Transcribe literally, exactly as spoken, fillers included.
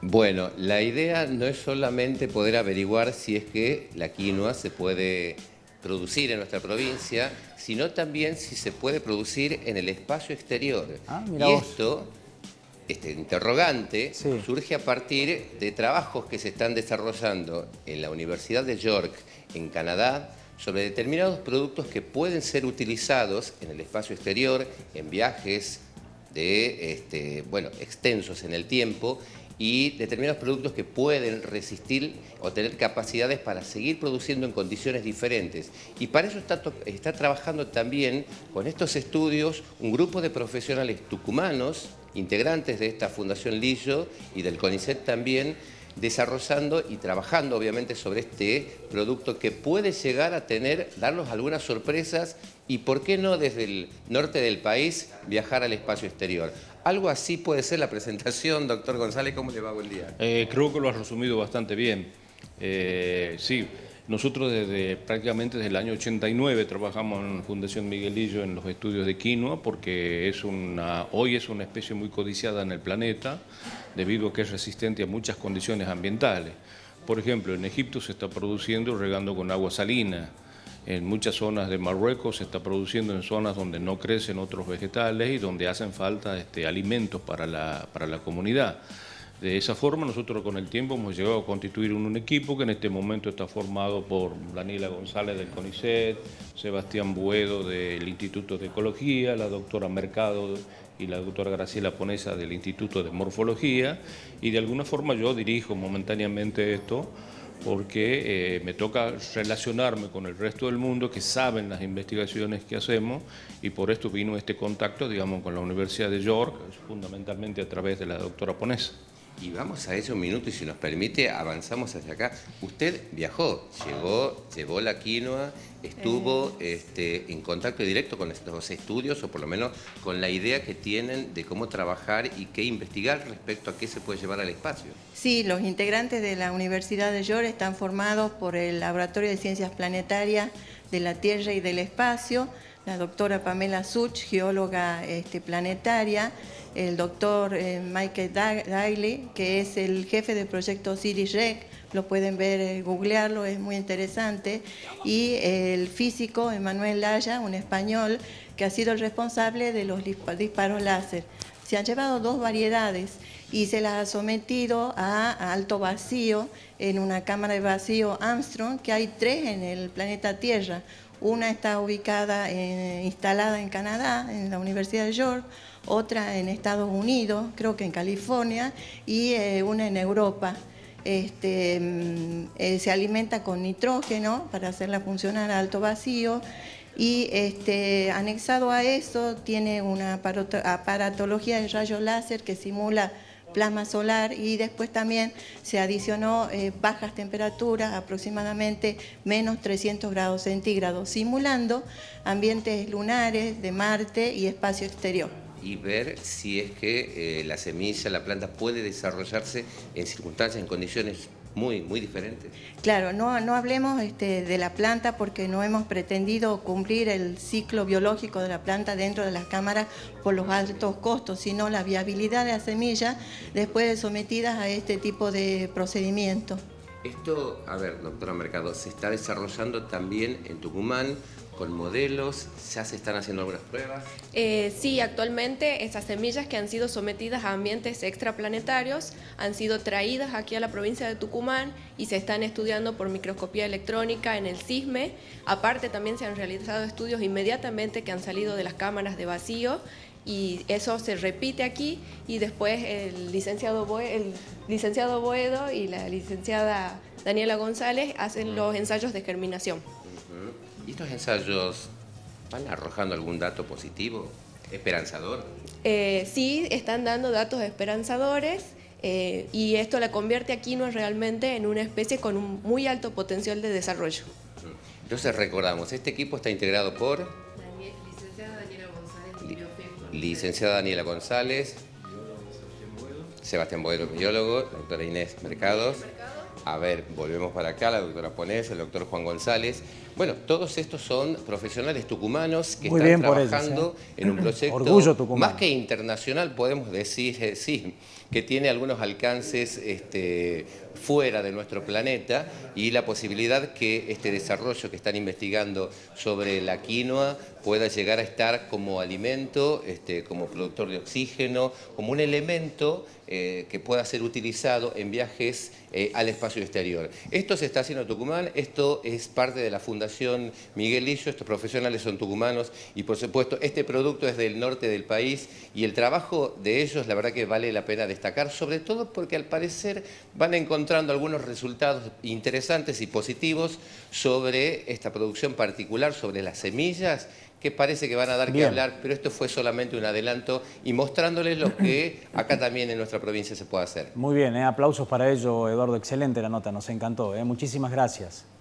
Bueno, la idea no es solamente poder averiguar si es que la quinoa se puede producir en nuestra provincia, sino también si se puede producir en el espacio exterior. Ah, y mira vos. esto, este interrogante, Sí. surge a partir de trabajos que se están desarrollando en la Universidad de York, en Canadá, sobre determinados productos que pueden ser utilizados en el espacio exterior, en viajes de, este, bueno, extensos en el tiempo, y determinados productos que pueden resistir o tener capacidades para seguir produciendo en condiciones diferentes. Y para eso está, está trabajando también con estos estudios un grupo de profesionales tucumanos, integrantes de esta Fundación Lillo y del CONICET también, desarrollando y trabajando obviamente sobre este producto que puede llegar a tener, darnos algunas sorpresas y por qué no desde el norte del país viajar al espacio exterior. Algo así puede ser la presentación, doctor González. ¿Cómo le va? Buen día. Eh, creo que lo has resumido bastante bien. Eh, sí, nosotros desde prácticamente desde el año ochenta y nueve trabajamos en Fundación Miguelillo en los estudios de quinoa porque es una, hoy es una especie muy codiciada en el planeta debido a que es resistente a muchas condiciones ambientales. Por ejemplo, en Egipto se está produciendo regando con agua salina. En muchas zonas de Marruecos se está produciendo en zonas donde no crecen otros vegetales y donde hacen falta este, alimentos para la, para la comunidad. De esa forma nosotros con el tiempo hemos llegado a constituir un, un equipo que en este momento está formado por Daniela González del CONICET, Sebastián Buedo del Instituto de Ecología, la doctora Mercado y la doctora Graciela Ponesa del Instituto de Morfología, y de alguna forma yo dirijo momentáneamente esto porque eh, me toca relacionarme con el resto del mundo que saben las investigaciones que hacemos, y por esto vino este contacto, digamos, con la Universidad de York, fundamentalmente a través de la doctora Ponesa. Y vamos a eso un minuto y si nos permite avanzamos hacia acá. Usted viajó, llegó, llevó la quinoa, estuvo eh. este, en contacto directo con estos estudios o por lo menos con la idea que tienen de cómo trabajar y qué investigar respecto a qué se puede llevar al espacio. Sí, los integrantes de la Universidad de York están formados por el Laboratorio de Ciencias Planetarias de la Tierra y del Espacio, la doctora Pamela Such, geóloga este, planetaria, el doctor eh, Michael Daly, que es el jefe del proyecto Osiris-Rex, lo pueden ver, eh, googlearlo, es muy interesante, y el físico Emanuel Laya, un español, que ha sido el responsable de los disparos láser. Se han llevado dos variedades y se las ha sometido a, a alto vacío en una cámara de vacío Armstrong, que hay tres en el planeta Tierra. Una está ubicada, en, instalada en Canadá, en la Universidad de York, otra en Estados Unidos, creo que en California, y eh, una en Europa. Este, eh, se alimenta con nitrógeno para hacerla funcionar a alto vacío, y este, anexado a eso tiene una aparatología de rayos láser que simula plasma solar, y después también se adicionó eh, bajas temperaturas, aproximadamente menos trescientos grados centígrados, simulando ambientes lunares de Marte y espacio exterior. Y ver si es que eh, la semilla, la planta puede desarrollarse en circunstancias, en condiciones muy, muy diferentes. Claro, no, no hablemos este, de la planta porque no hemos pretendido cumplir el ciclo biológico de la planta dentro de las cámaras por los altos costos, sino la viabilidad de la semilla después de sometidas a este tipo de procedimiento. Esto, a ver, doctora Mercado, se está desarrollando también en Tucumán con modelos, ya se están haciendo algunas pruebas. Eh, sí, actualmente esas semillas que han sido sometidas a ambientes extraplanetarios han sido traídas aquí a la provincia de Tucumán y se están estudiando por microscopía electrónica en el CISME. Aparte también se han realizado estudios inmediatamente que han salido de las cámaras de vacío, y eso se repite aquí, y después el licenciado, Boedo, el licenciado Boedo y la licenciada Daniela González hacen los ensayos de germinación. ¿Y estos ensayos van arrojando algún dato positivo, esperanzador? Eh, sí, están dando datos esperanzadores, eh, y esto la convierte a quinoa realmente en una especie con un muy alto potencial de desarrollo. Entonces recordamos, este equipo está integrado por... Daniel, licenciada Daniela González, biólogo. Licenciada Daniela González, Sebastián Boedo, biólogo, doctora Inés Mercados, A ver, volvemos para acá, la doctora Ponés, el doctor Juan González. Bueno, todos estos son profesionales tucumanos que Muy están bien por trabajando ellos, ¿eh? en un proyecto Orgullo tucumano. más que internacional, podemos decir, eh, sí, que tiene algunos alcances este, fuera de nuestro planeta, y la posibilidad que este desarrollo que están investigando sobre la quinoa pueda llegar a estar como alimento, este, como productor de oxígeno, como un elemento eh, que pueda ser utilizado en viajes eh, al espacio exterior. Esto se está haciendo en Tucumán, esto es parte de la Fundación Miguel Lillo, estos profesionales son tucumanos y por supuesto este producto es del norte del país y el trabajo de ellos la verdad que vale la pena destacar, sobre todo porque al parecer van encontrando algunos resultados interesantes y positivos sobre esta producción particular, sobre las semillas, que parece que van a dar Bien. que hablar, pero esto fue solamente un adelanto y mostrándoles lo que acá también en nuestra provincia se puede hacer. Muy bien, ¿eh? Aplausos para ello, Eduardo. Excelente la nota, nos encantó. ¿eh? Muchísimas gracias.